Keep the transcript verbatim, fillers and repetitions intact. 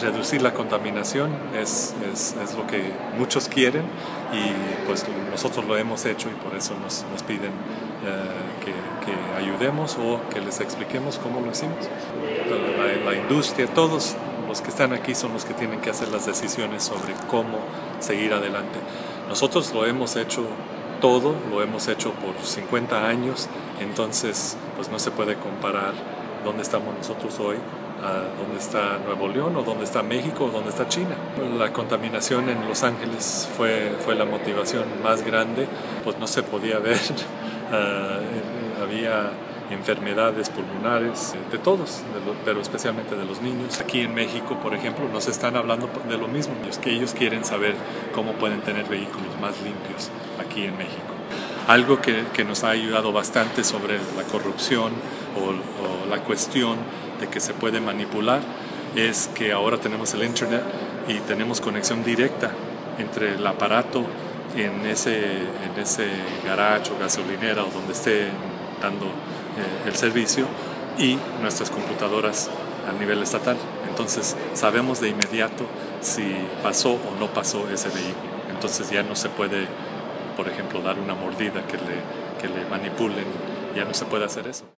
reducir la contaminación es, es, es lo que muchos quieren y pues nosotros lo hemos hecho y por eso nos, nos piden eh, que, que ayudemos o que les expliquemos cómo lo hicimos. La, la industria, todos los que están aquí son los que tienen que hacer las decisiones sobre cómo seguir adelante. Nosotros lo hemos hecho todo, lo hemos hecho por cincuenta años, entonces pues no se puede comparar dónde estamos nosotros hoy a dónde está Nuevo León o dónde está México o dónde está China. La contaminación en Los Ángeles fue, fue la motivación más grande, pues no se podía ver, uh, había enfermedades pulmonares de todos, de lo, pero especialmente de los niños. Aquí en México, por ejemplo, nos están hablando de lo mismo, es que ellos quieren saber cómo pueden tener vehículos más limpios aquí en México. Algo que, que nos ha ayudado bastante sobre la corrupción o, o la cuestión de que se puede manipular es que ahora tenemos el internet y tenemos conexión directa entre el aparato en ese, en ese garage o gasolinera o donde esté dando eh, el servicio y nuestras computadoras a nivel estatal. Entonces sabemos de inmediato si pasó o no pasó ese vehículo. Entonces ya no se puede, por ejemplo, dar una mordida que le, que le manipulen, ya no se puede hacer eso.